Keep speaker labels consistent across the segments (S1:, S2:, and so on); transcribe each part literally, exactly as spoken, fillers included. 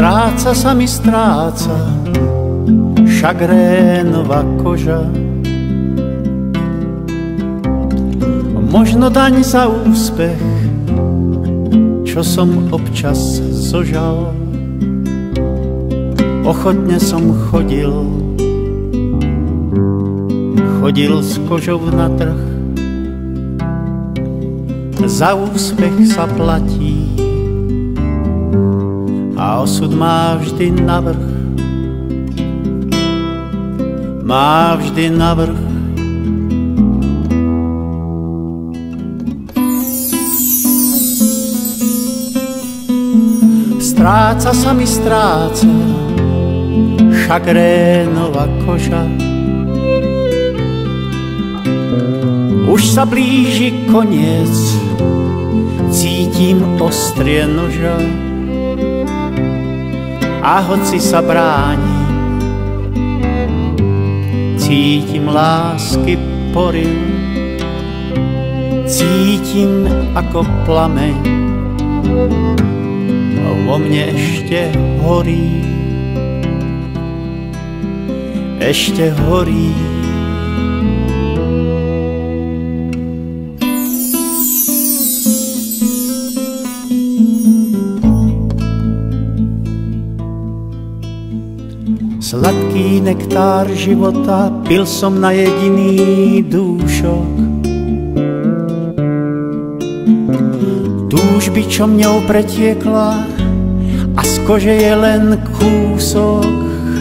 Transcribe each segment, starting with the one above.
S1: Stráca sa mi, stráca šagrénová koža. Možno daň za úspech, čo som občas zožal. Ochotne som chodil, chodil s kožou na trh. Za úspech sa platí a osud má vždy navrch. Má vždy navrch. Stráca sa mi, stráca šagrénová koža. Už sa blíži koniec, cítim ostrie noža. A hoci sa bráni, cítim lásky poril. Cítim ako plameň, vo mne ešte horí, ešte horí. Sladký nektár života pil som na jediný dúšok. Túžby, čo mňou pretiekla, a z kože je len kúsok,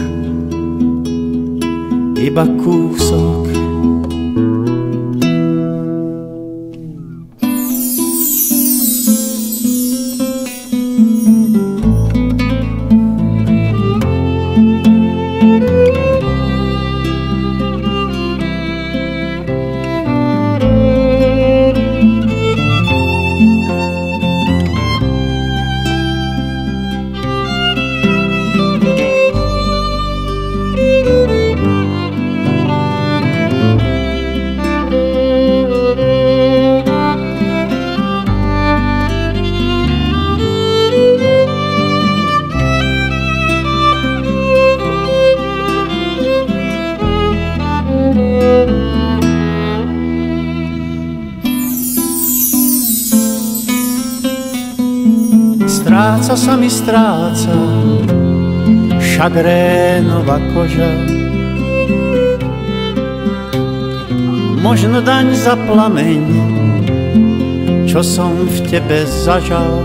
S1: iba kúsok. Stráca sa mi, stráca šagrénová koža. Možno daň za plameň, čo som v tebe zažal.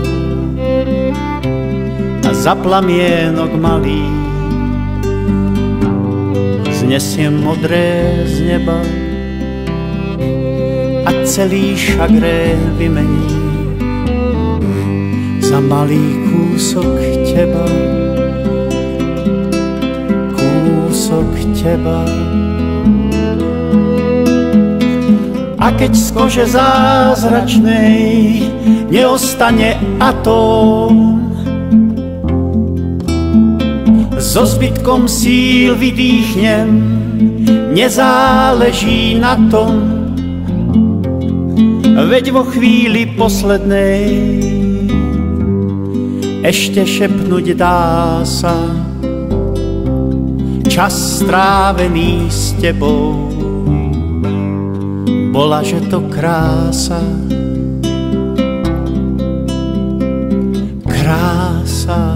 S1: A za plamienok malý znesiem modré z neba a celý šagrén vymení za malý kúsok teba, kúsok teba. A keď z kože zázračnej neostane atóm, so zbytkom síl vydýchnem, nezáleží na tom, veď vo chvíli poslednej ešte šepnúť dá sa čas strávený s tebou. Bola, že to krása, krása.